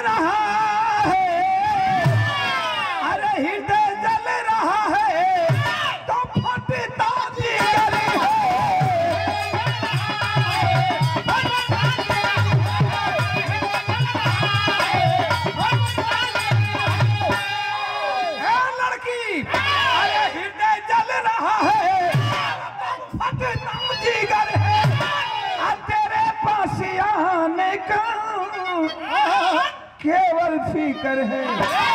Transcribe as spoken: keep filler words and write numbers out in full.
रहा है, अरे हृदय जल रहा है तो फटता जिगर है। ए लड़की, अरे हृदय जल रहा है तो फटता जिगर है। तेरे पास आने का केवल फिक्र है।